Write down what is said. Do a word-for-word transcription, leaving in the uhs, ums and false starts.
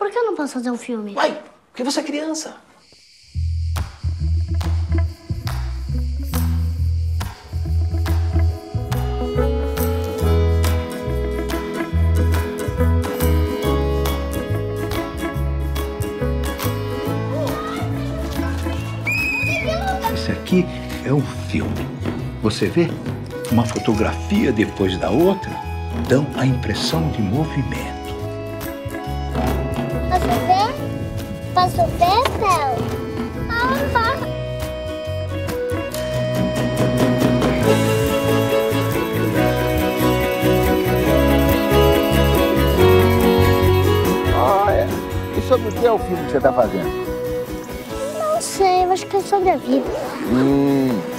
Por que eu não posso fazer um filme? Uai, porque você é criança. Esse aqui é um filme. Você vê? Uma fotografia depois da outra dão a impressão de movimento. Posso ver? Posso ver, Theo? Ah, Ah, é. E sobre o que é o filme que você está fazendo? não sei, eu acho que é sobre a vida. Hum.